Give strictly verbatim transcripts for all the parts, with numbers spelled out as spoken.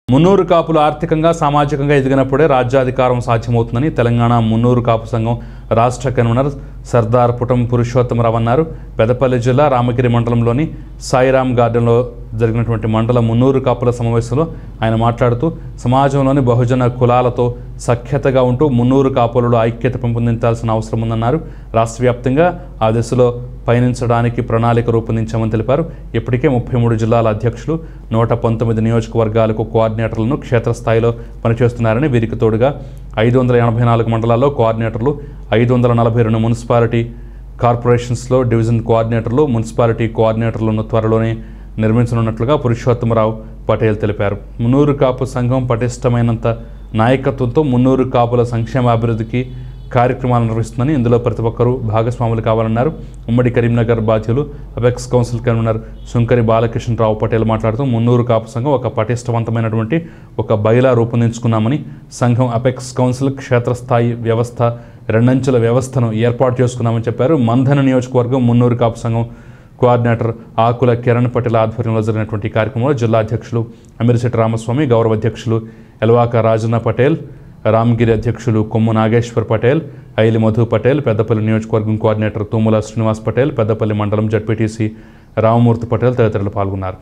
మున్నూరు కాపులు ఆర్థికంగా సామాజికంగా ఎదిగినప్పుడే రాజ్యాధికారం సాధ్యమవుతుందని తెలంగాణ మున్నూరు కాపు సంఘం రాష్ట్ర కన్వీనర్ సర్దార్ పుటం పురుషోత్తమరావు అన్నారు. పెద్దపల్లి జిల్లా రామగిరి మండలంలోని సాయిరాం గార్డెన్లో జరిగినటువంటి మండల మున్నూరు కాపుల సమావేశంలో ఆయన మాట్లాడుతూ సమాజంలోని బహుజన కులాలతో సఖ్యతగా ఉంటూ మున్నూరు కాపులలో ఐక్యత పెంపొందించాల్సిన అవసరం ఉందన్నారు. రాష్ట్ర వ్యాప్తంగా ఆ దిశలో పయనించడానికి ప్రణాళిక రూపొందించామని తెలిపారు. ఇప్పటికే ముప్పై మూడు జిల్లాల అధ్యక్షులు నూట పంతొమ్మిది నియోజకవర్గాలకు కోఆర్డినేటర్లను క్షేత్రస్థాయిలో పనిచేస్తున్నారని, వీరికి తోడుగా ఐదు వందల ఎనభై నాలుగు మండలాల్లో కోఆర్డినేటర్లు, ఐదు వందల నలభై రెండు మున్సిపాలిటీ కార్పొరేషన్స్లో డివిజన్ కోఆర్డినేటర్లు, మున్సిపాలిటీ కోఆర్డినేటర్లను త్వరలోనే నిర్మించనున్నట్లుగా పురుషోత్తమరావు పటేల్ తెలిపారు. మున్నూరు కాపు సంఘం పటిష్టమైనంత నాయకత్వంతో మున్నూరు కాపుల సంక్షేమాభివృద్ధికి కార్యక్రమాలు నిర్వహిస్తుందని, ఇందులో ప్రతి ఒక్కరూ భాగస్వాములు కావాలన్నారు. ఉమ్మడి కరీంనగర్ బాధ్యులు అపెక్స్ కౌన్సిల్ కన్వీనర్ సుంకరి బాలకృష్ణరావు పటేల్ మాట్లాడుతూ మున్నూరు కాపు సంఘం ఒక పటిష్టవంతమైనటువంటి ఒక బైలా రూపొందించుకున్నామని, సంఘం అపెక్స్ కౌన్సిల్ క్షేత్రస్థాయి వ్యవస్థ రెండంచెల వ్యవస్థను ఏర్పాటు చేసుకున్నామని చెప్పారు. మంథన నియోజకవర్గం మున్నూరు కాపు సంఘం కోఆర్డినేటర్ ఆకుల కిరణ్ పటేల్ ఆధ్వర్యంలో జరిగినటువంటి కార్యక్రమంలో జిల్లా అధ్యక్షులు అమీర్శెట్టి రామస్వామి, గౌరవ అధ్యక్షులు ఎల్వాక రాజన్న పటేల్, రామగిరి అధ్యక్షులు కొమ్ము నాగేశ్వర్ పటేల్, ఐలి మధు పటేల్, పెద్దపల్లి నియోజకవర్గం కోఆర్డినేటర్ తుమ్మల శ్రీనివాస్ పటేల్, పెద్దపల్లి మండలం జడ్పీటీసీ రామమూర్తి పటేల్ తదితరులు పాల్గొన్నారు.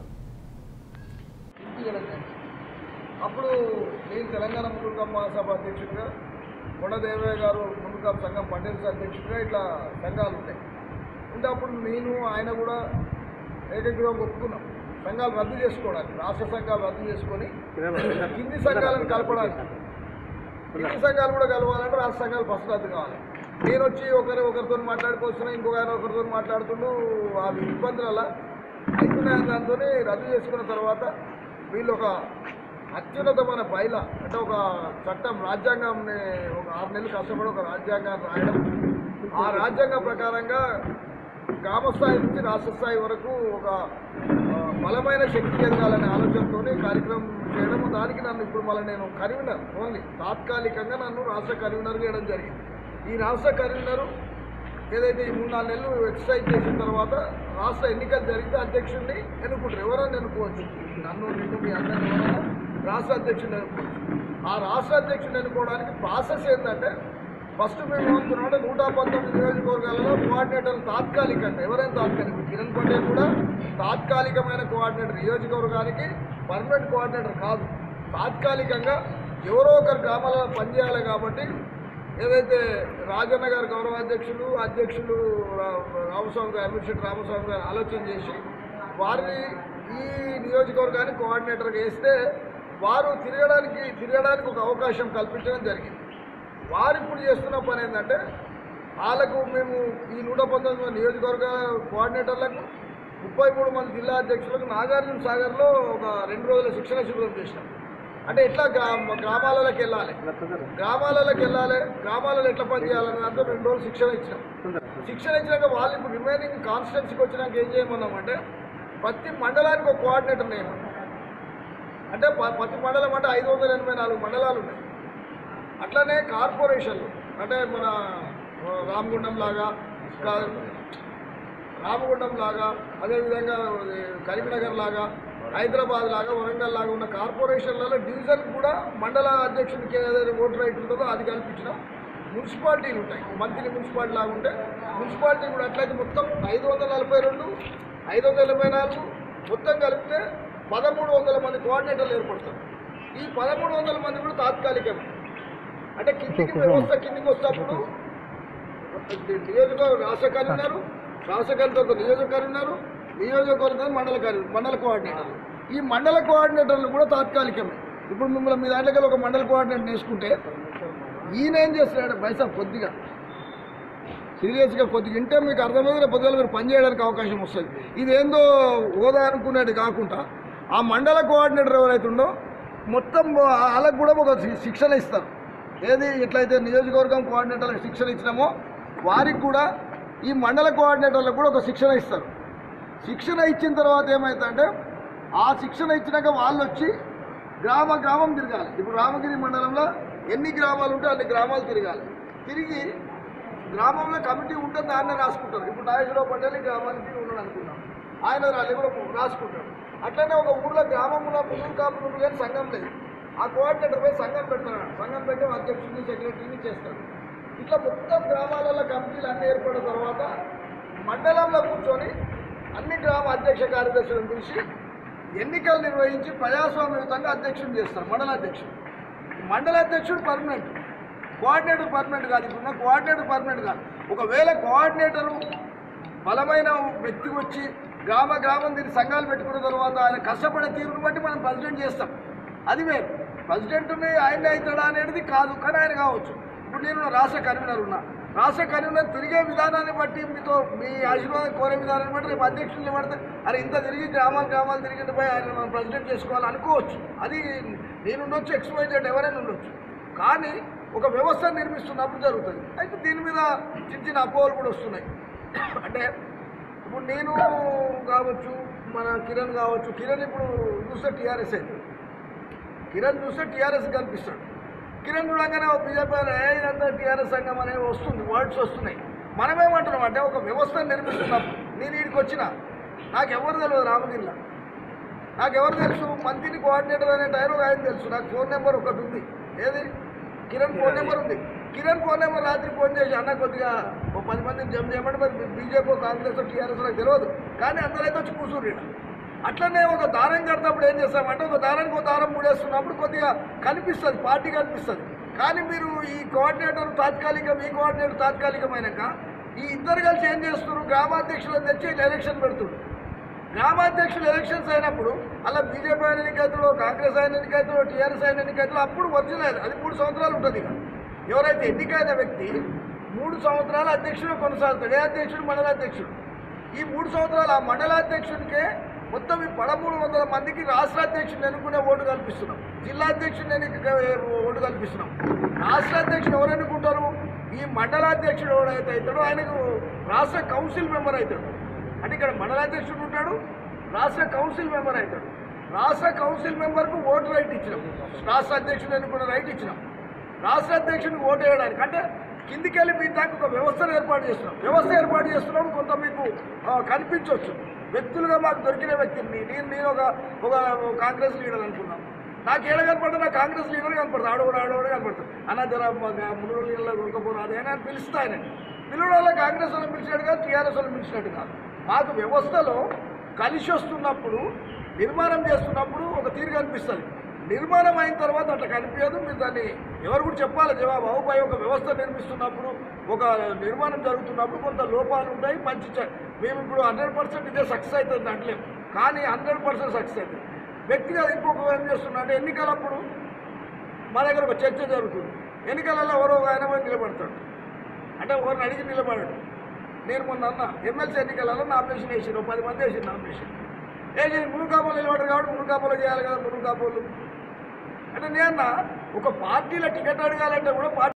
అప్పుడు నేను తెలంగాణ మున్నూరు కాపు మహాసభ అధ్యక్షుడిగా, కొండదేవయ్య గారు మున్నూరు కాపు సంఘం పటేల్స్ అధ్యక్షుడిగా ఇట్లా సంఘాలు ఉంటాయి. అంటే అప్పుడు నేను ఆయన కూడా ఏకగ్రీవం ఒప్పుకున్నాం సంఘాలు రద్దు చేసుకోవడానికి, రాష్ట్ర సంఘాలు రద్దు చేసుకొని కింది సంఘాలను కలపడానికి. కింది సంఘాలు కూడా కలవాలంటే రాష్ట్ర సంఘాలు ఫస్ట్ రద్దు కావాలి. నేను వచ్చి ఒకరి ఒకరితో మాట్లాడుకొస్తున్నా, ఇంకొక ఆయన ఒకరితో మాట్లాడుతుంటూ ఆ ఇబ్బందుల అయిపోయిన దాంతో రద్దు చేసుకున్న తర్వాత వీళ్ళు ఒక అత్యున్నతమైన బయల అంటే ఒక చట్టం రాజ్యాంగంని ఒక ఆరు నెలలు కష్టపడి ఒక రాజ్యాంగాన్ని రాయడం, ఆ రాజ్యాంగం ప్రకారంగా గ్రామ స్థాయి నుంచి రాష్ట్ర స్థాయి వరకు ఒక బలమైన శక్తి ఎదగాలనే ఆలోచనతో కార్యక్రమం చేయడం. దానికి నన్ను ఇప్పుడు మళ్ళీ నేను కన్వీనర్ ఓన్లీ తాత్కాలికంగా నన్ను రాష్ట్ర కన్వీనర్ చేయడం జరిగింది. ఈ రాష్ట్ర కన్వీనరు ఏదైతే ఈ మూడు నాలుగు నెలలు ఎక్సర్సైజ్ చేసిన తర్వాత రాష్ట్ర ఎన్నికలు జరిగితే అధ్యక్షుడిని ఎన్నుకుంటారు. ఎవరైనా ఎన్నుకోవచ్చు, నన్ను నిన్ను మీ అందరినీ ఎవరైనా రాష్ట్ర అధ్యక్షుడిని ఎన్నుకోవచ్చు. ఆ రాష్ట్ర అధ్యక్షుడిని ఎన్నుకోవడానికి ప్రాసెస్ ఏంటంటే ఫస్ట్ మేము ఏమనుకున్నామంటే నూట పంతొమ్మిది నియోజకవర్గాలలో కోఆర్డినేటర్లు తాత్కాలికంగా ఎవరైనా తాత్కాలిక కిరణ్ పటేల్ కూడా తాత్కాలికమైన కోఆర్డినేటర్, నియోజకవర్గానికి పర్మనెంట్ కోఆర్డినేటర్ కాదు, తాత్కాలికంగా ఎవరో ఒకరు గ్రామాలలో పనిచేయాలి. కాబట్టి ఏదైతే రాజన్న గారు గౌరవ అధ్యక్షులు అధ్యక్షులు రామస్వామి గారు అమీర్శెట్టి రామస్వామి గారు ఆలోచన చేసి వారిని ఈ నియోజకవర్గానికి కోఆర్డినేటర్గా వేస్తే వారు తిరగడానికి తిరగడానికి ఒక అవకాశం కల్పించడం జరిగింది. వారు ఇప్పుడు చేస్తున్న పని ఏంటంటే వాళ్ళకు మేము ఈ నూట పంతొమ్మిది నియోజకవర్గ కోఆర్డినేటర్లకు ముప్పై మూడు మంది జిల్లా అధ్యక్షులకు నాగార్జున సాగర్లో ఒక రెండు రోజుల శిక్షణ శిబిరం చేసినాం. అంటే ఎట్లా గ్రామాలలోకి వెళ్ళాలి, గ్రామాలలోకి వెళ్ళాలి గ్రామాలలో ఎట్లా పని చేయాలనే దాంతో రెండు రోజులు శిక్షణ ఇచ్చినాం. శిక్షణ ఇచ్చినాక వాళ్ళు ఇప్పుడు రిమైనింగ్ కాన్స్టిట్యున్సీకి వచ్చినాక ఏం చేయమన్నామంటే ప్రతి మండలానికి ఒక కోఆర్డినేటర్ నేయమన్నాం. అంటే ప్రతి మండలం అంటే ఐదు వందల ఎనభై నాలుగు మండలాలు ఉన్నాయి. అట్లనే కార్పొరేషన్లు అంటే మన రామగుండం లాగా రామగుండం లాగా అదేవిధంగా కరీంనగర్ లాగా హైదరాబాద్ లాగా వరంగల్ లాగా ఉన్న కార్పొరేషన్లలో డివిజన్ కూడా మండల అధ్యక్షుడికి ఏదైతే ఓటు రైట్ ఉంటుందో అది కల్పించిన మున్సిపాలిటీలు ఉంటాయి. మంత్లీ మున్సిపాలిటీ లాగా ఉంటే మున్సిపాలిటీ కూడా అట్లయితే మొత్తం ఐదు వందల నలభై రెండు ఐదు వందల ఎనభై నాలుగు మొత్తం కలిపితే పదమూడు వందల మంది కోఆర్డినేటర్లు ఏర్పడతారు. ఈ పదమూడు వందల మంది కూడా తాత్కాలికమే. అంటే కిందికి వ్యవస్థ కిందికి వస్తేప్పుడు నియోజకవర్గ రాష్ట్ర కన్వీనరు, రాష్ట్ర కన్వీనర్ నియోజకవర్గం నియోజకవర్గం మండల కన్వీనర్ మండల కోఆర్డినేటర్లు. ఈ మండల కోఆర్డినేటర్లు కూడా తాత్కాలికమే. ఇప్పుడు మిమ్మల్ని మీ దాంట్లోకి ఒక మండల కోఆర్డినేటర్ వేసుకుంటే ఈయన ఏం చేస్తున్నాడు బైసా కొద్దిగా సీరియస్గా కొద్దిగా ఇంటే మీకు అర్థమైతే పొద్దుగా మీరు పనిచేయడానికి అవకాశం వస్తుంది. ఇదేందో హోదా అనుకునేది కాకుండా ఆ మండల కోఆర్డినేటర్ ఎవరైతుండో మొత్తం వాళ్ళకు కూడా ఒక శిక్షణ ఇస్తారు. ఏది ఎట్లయితే నియోజకవర్గం కోఆర్డినేటర్లకు శిక్షణ ఇచ్చినామో వారికి కూడా ఈ మండల కోఆర్డినేటర్లకు కూడా ఒక శిక్షణ ఇస్తారు. శిక్షణ ఇచ్చిన తర్వాత ఏమవుతుందంటే ఆ శిక్షణ ఇచ్చినాక వాళ్ళు వచ్చి గ్రామ గ్రామం తిరగాలి. ఇప్పుడు రామగిరి మండలంలో ఎన్ని గ్రామాలు ఉంటే అన్ని గ్రామాలు తిరగాలి. తిరిగి గ్రామంలో కమిటీ ఉంటే దాన్నే రాసుకుంటారు. ఇప్పుడు నాగేశ్వరరావు పటేల్ గ్రామానికి ఉన్నాడు అనుకున్నాం, ఆయన రాళ్ళు కూడా రాసుకుంటాడు. అట్లనే ఒక ఊళ్ళో గ్రామంలో ముగ్గురు కాపులు ఉండు కానీ సంఘం లేదు. ఆ కోఆర్డినేటర్ పోయి సంఘం పెడతాడు. సంఘం పెట్టి అధ్యక్షుడిని సెక్రటరీని చేస్తాడు. ఇట్లా మొత్తం గ్రామాలలో కమిటీలు అన్నీ ఏర్పడిన తర్వాత మండలంలో కూర్చొని అన్ని గ్రామ అధ్యక్ష కార్యదర్శులను పిలిచి ఎన్నికలు నిర్వహించి ప్రజాస్వామ్యయుతంగా అధ్యక్షుడు చేస్తారు. మండల అధ్యక్షుడు మండల అధ్యక్షుడు పర్మనెంట్, కోఆర్డినేటర్ పర్మనెంట్ కాదు. ఇప్పుడున్న కోఆర్డినేటర్ పర్మనెంట్ కాదు. ఒకవేళ కోఆర్డినేటరు బలమైన వ్యక్తి వచ్చి గ్రామ గ్రామం దీన్ని సంఘాలు పెట్టుకున్న తర్వాత ఆయన కష్టపడే తీరును బట్టి మనం ప్రెసిడెంట్ చేస్తాం, అది వేరు. ప్రెసిడెంట్ని ఆయనే అవుతాడా అనేది కాదు, కానీ ఆయన కావచ్చు. ఇప్పుడు నేను రాష్ట్ర కన్వీనర్ ఉన్నా, రాష్ట్ర కన్వీనర్ తిరిగే విధానాన్ని బట్టి మీతో మీ ఆశీర్వాదం కోరే విధానాన్ని బట్టి రేపు అధ్యక్షులు పడితే అరే ఇంత తిరిగి గ్రామాలు గ్రామాలు తిరిగి పోయి ఆయన మనం ప్రెసిడెంట్ చేసుకోవాలి అనుకోవచ్చు. అది నేను ఉండొచ్చు, ఎక్స్వైజెడ్ ఎవరైనా ఉండొచ్చు. కానీ ఒక వ్యవస్థ నిర్మిస్తున్నప్పుడు జరుగుతుంది. అయితే దీని మీద చిన్న చిన్న అపోహలు కూడా వస్తున్నాయి. అంటే ఇప్పుడు నేను కావచ్చు, మన కిరణ్ కావచ్చు, కిరణ్ ఇప్పుడు చూస్తే టీఆర్ఎస్ అయింది, కిరణ్ చూస్తే టీఆర్ఎస్ కనిపిస్తాడు. కిరణ్ చూడగానే బీజేపీ ఇదంతా టీఆర్ఎస్ సంఘం అనేవి వస్తుంది, వర్డ్స్ వస్తున్నాయి. మనమేమంటున్నాం అంటే ఒక వ్యవస్థ నిర్మిస్తున్నప్పుడు నేను వీడికి వచ్చిన నాకు ఎవరు తెలియదు, రామగిరిలో నాకు ఎవరు తెలుసు, మంత్రిని కోఆర్డినేటర్ అనే టైర్ ఆయన తెలుసు. నాకు ఫోన్ నెంబర్ ఒకటి ఉంది, ఏది కిరణ్ ఫోన్ నెంబర్ ఉంది. కిరణ్ ఫోన్ నెంబర్ రాత్రి ఫోన్ చేసి అన్న కొద్దిగా ఒక పది మందిని జమ చేయమంటే మరి బీజేపీ కాంగ్రెస్ టీఆర్ఎస్ నాకు తెలియదు, కానీ అందరైతే వచ్చి కూర్చుండ్రు. అట్లనే ఒక దారం కడతాప్పుడు ఏం చేస్తామంటే ఒక దారానికి ఒక దారం మూడేస్తున్నప్పుడు కొద్దిగా కనిపిస్తుంది, పార్టీ కనిపిస్తుంది. కానీ మీరు ఈ కోఆర్డినేటర్ తాత్కాలికం, ఈ కోఆర్డినేటర్ తాత్కాలికమైనాక ఈ ఇద్దరు కలిసి ఏం చేస్తున్నారు, గ్రామాధ్యక్షులను తెచ్చి ఎలక్షన్ పెడుతున్నారు. గ్రామాధ్యక్షులు ఎలక్షన్స్ అయినప్పుడు అలా బీజేపీ ఆయన ఎన్నికైతుందో, కాంగ్రెస్ ఆయన ఎన్నికైతుందో, టీఆర్ఎస్ ఆయన ఎన్నికైతుందో అప్పుడు ఒరిజినల్ అది మూడు సంవత్సరాలు ఉంటుంది. ఇక ఎవరైతే ఎన్నికైన వ్యక్తి మూడు సంవత్సరాల అధ్యక్షుడు కొనసాగుతాడు. ఏ అధ్యక్షుడు? మండలాధ్యక్షుడు. ఈ మూడు సంవత్సరాలు ఆ మండలాధ్యక్షుడికే మొత్తం ఈ పదమూడు వందల మందికి రాష్ట్ర అధ్యక్షుడిని ఎన్నుకునే ఓటు కల్పిస్తున్నాం, జిల్లా అధ్యక్షుడిని ఎన్నిక ఓటు కల్పిస్తున్నాం. రాష్ట్ర అధ్యక్షుడు ఎవరు ఎన్నుకుంటారు? ఈ మండలాధ్యక్షుడు ఎవరైతే అవుతాడో ఆయనకు రాష్ట్ర కౌన్సిల్ మెంబర్ అవుతాడు. అంటే ఇక్కడ మండలాధ్యక్షుడు ఉంటాడు, రాష్ట్ర కౌన్సిల్ మెంబర్ అవుతాడు. రాష్ట్ర కౌన్సిల్ మెంబర్కు ఓటు రైట్ ఇచ్చినాం, రాష్ట్ర అధ్యక్షుడు ఎన్నుకున్న రైట్ ఇచ్చినాం. రాష్ట్ర అధ్యక్షుడికి ఓటు వేయడానికి అంటే కిందికి వెళ్ళి మీ దాకా ఒక వ్యవస్థను ఏర్పాటు చేస్తున్నాం. వ్యవస్థ ఏర్పాటు చేస్తున్నాం కొంత మీకు కనిపించవచ్చు. వ్యక్తులుగా మాకు దొరికిన వ్యక్తిని నేను నేను ఒక ఒక కాంగ్రెస్ లీడర్ అనుకున్నాం. నాకు ఏడ కనపడతా, నాకు కాంగ్రెస్ లీడర్ కనపడతా, ఆడవాడు ఆడవాడు కనపడతాడు. అన్న జర మూడు నీళ్ళ దొరకపోరాదు అని ఆయన పిలుస్తా. ఆయన పిల్లల వల్ల కాంగ్రెస్ వాళ్ళని పిలిచినట్టు కాదు, టీఆర్ఎస్ వాళ్ళని పిలిచినట్టు కాదు. మాకు వ్యవస్థలో కలిసి వస్తున్నప్పుడు, నిర్మాణం చేస్తున్నప్పుడు ఒక తీరు కనిపిస్తుంది. నిర్మాణం అయిన తర్వాత అట్లా కనిపించదు. మీరు దాన్ని ఎవరు కూడా చెప్పాలి జవాబు. అవుపై ఒక వ్యవస్థ నిర్మిస్తున్నప్పుడు, ఒక నిర్మాణం జరుగుతున్నప్పుడు కొంత లోపాలు ఉంటాయి. మంచి మేము ఇప్పుడు హండ్రెడ్ పర్సెంట్ ఇదే సక్సెస్ అవుతుంది అంటలేము, కానీ హండ్రెడ్ పర్సెంట్ సక్సెస్ అవుతుంది. వ్యక్తిగా ఇంకొక ఏం చేస్తున్నా అంటే ఎన్నికలప్పుడు మా దగ్గర ఒక చర్చ జరుగుతుంది. ఎన్నికలలో ఎవరో ఒక ఆయన పోయి నిలబడతాడు, అంటే ఎవరిని అడిగి నిలబడాడు. నేను మొన్న అన్న ఎమ్మెల్సీ ఎన్నికలలో నామినేషన్ వేసారు, పది మంది వేసారు నామినేషన్ వేసి మునుకాపోలు నిలబడరు కాబట్టి మునుకాపోలు చేయాలి కదా. మునుకాపోలు అంటే నేను ఒక పార్టీలో టికెట్ అడగాలంటే కూడా పార్టీ